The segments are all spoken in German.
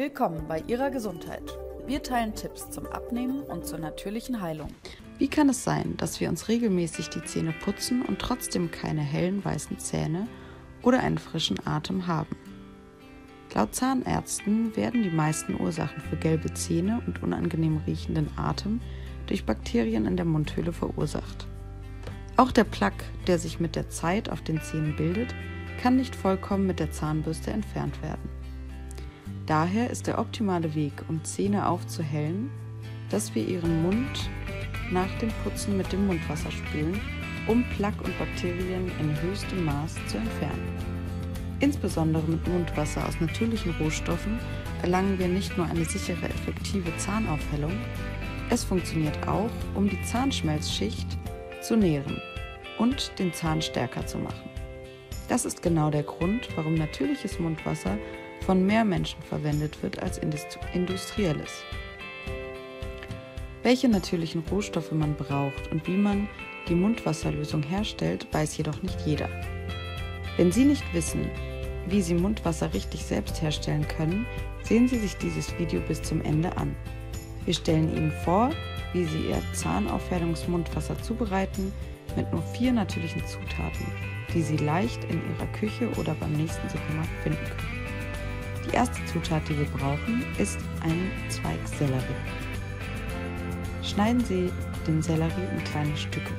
Willkommen bei Ihrer Gesundheit. Wir teilen Tipps zum Abnehmen und zur natürlichen Heilung. Wie kann es sein, dass wir uns regelmäßig die Zähne putzen und trotzdem keine hellen weißen Zähne oder einen frischen Atem haben? Laut Zahnärzten werden die meisten Ursachen für gelbe Zähne und unangenehm riechenden Atem durch Bakterien in der Mundhöhle verursacht. Auch der Plaque, der sich mit der Zeit auf den Zähnen bildet, kann nicht vollkommen mit der Zahnbürste entfernt werden. Daher ist der optimale Weg, um Zähne aufzuhellen, dass wir ihren Mund nach dem Putzen mit dem Mundwasser spülen, um Plaque und Bakterien in höchstem Maß zu entfernen. Insbesondere mit Mundwasser aus natürlichen Rohstoffen erlangen wir nicht nur eine sichere, effektive Zahnaufhellung, es funktioniert auch, um die Zahnschmelzschicht zu nähren und den Zahn stärker zu machen. Das ist genau der Grund, warum natürliches Mundwasser von mehr Menschen verwendet wird als industrielles. Welche natürlichen Rohstoffe man braucht und wie man die Mundwasserlösung herstellt, weiß jedoch nicht jeder. Wenn Sie nicht wissen, wie Sie Mundwasser richtig selbst herstellen können, sehen Sie sich dieses Video bis zum Ende an. Wir stellen Ihnen vor, wie Sie Ihr Zahnaufhellungsmundwasser zubereiten mit nur 4 natürlichen Zutaten, die Sie leicht in Ihrer Küche oder beim nächsten Supermarkt finden können. Die erste Zutat, die wir brauchen, ist ein Zweig Sellerie. Schneiden Sie den Sellerie in kleine Stücke.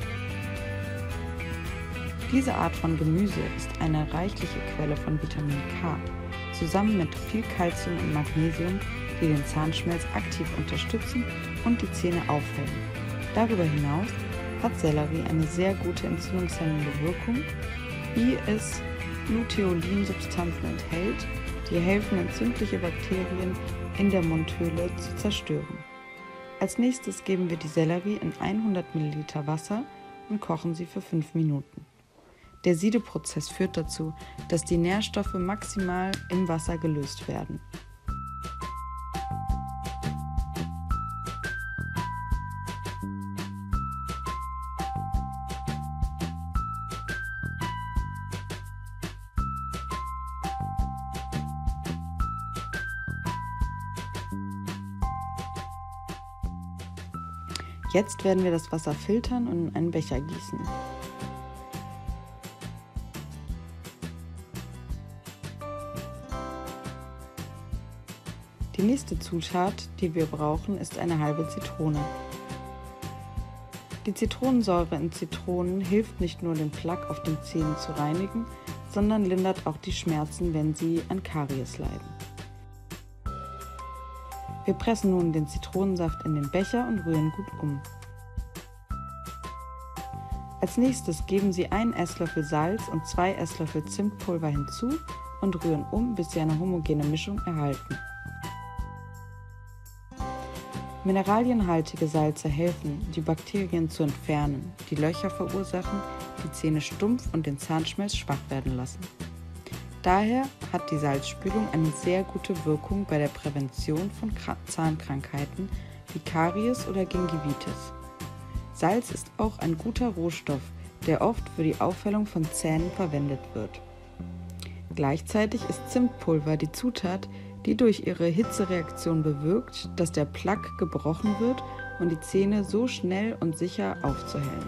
Diese Art von Gemüse ist eine reichliche Quelle von Vitamin K, zusammen mit viel Calcium und Magnesium, die den Zahnschmelz aktiv unterstützen und die Zähne aufhellen. Darüber hinaus hat Sellerie eine sehr gute entzündungshemmende Wirkung, wie es Luteolinsubstanzen enthält, die helfen, entzündliche Bakterien in der Mundhöhle zu zerstören. Als nächstes geben wir die Sellerie in 100 ml Wasser und kochen sie für 5 Minuten. Der Siedeprozess führt dazu, dass die Nährstoffe maximal im Wasser gelöst werden. Jetzt werden wir das Wasser filtern und in einen Becher gießen. Die nächste Zutat, die wir brauchen, ist eine halbe Zitrone. Die Zitronensäure in Zitronen hilft nicht nur, den Plaque auf den Zähnen zu reinigen, sondern lindert auch die Schmerzen, wenn Sie an Karies leiden. Wir pressen nun den Zitronensaft in den Becher und rühren gut um. Als nächstes geben Sie 1 Esslöffel Salz und 2 Esslöffel Zimtpulver hinzu und rühren um, bis Sie eine homogene Mischung erhalten. Mineralienhaltige Salze helfen, die Bakterien zu entfernen, die Löcher verursachen, die Zähne stumpf und den Zahnschmelz schwach werden lassen. Daher hat die Salzspülung eine sehr gute Wirkung bei der Prävention von Zahnkrankheiten wie Karies oder Gingivitis. Salz ist auch ein guter Rohstoff, der oft für die Aufhellung von Zähnen verwendet wird. Gleichzeitig ist Zimtpulver die Zutat, die durch ihre Hitzereaktion bewirkt, dass der Plaque gebrochen wird und die Zähne so schnell und sicher aufzuhellen.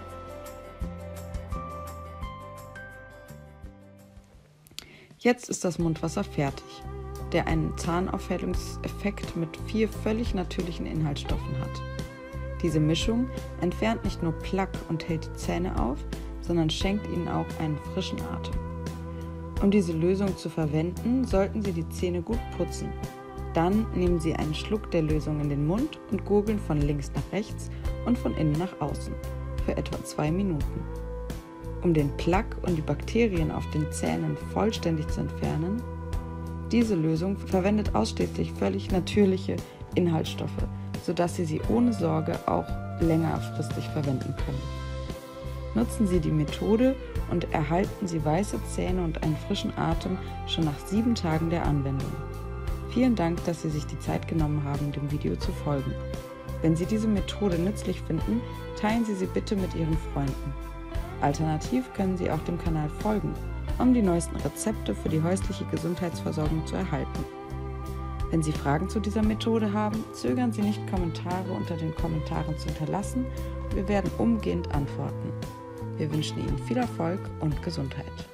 Jetzt ist das Mundwasser fertig, der einen Zahnaufhellungseffekt mit 4 völlig natürlichen Inhaltsstoffen hat. Diese Mischung entfernt nicht nur Plaque und hält die Zähne auf, sondern schenkt ihnen auch einen frischen Atem. Um diese Lösung zu verwenden, sollten Sie die Zähne gut putzen. Dann nehmen Sie einen Schluck der Lösung in den Mund und gurgeln von links nach rechts und von innen nach außen für etwa 2 Minuten. Um den Plaque und die Bakterien auf den Zähnen vollständig zu entfernen, diese Lösung verwendet ausschließlich völlig natürliche Inhaltsstoffe, sodass Sie sie ohne Sorge auch längerfristig verwenden können. Nutzen Sie die Methode und erhalten Sie weiße Zähne und einen frischen Atem schon nach 7 Tagen der Anwendung. Vielen Dank, dass Sie sich die Zeit genommen haben, dem Video zu folgen. Wenn Sie diese Methode nützlich finden, teilen Sie sie bitte mit Ihren Freunden. Alternativ können Sie auch dem Kanal folgen, um die neuesten Rezepte für die häusliche Gesundheitsversorgung zu erhalten. Wenn Sie Fragen zu dieser Methode haben, zögern Sie nicht, Kommentare unter den Kommentaren zu hinterlassen. Wir werden umgehend antworten. Wir wünschen Ihnen viel Erfolg und Gesundheit.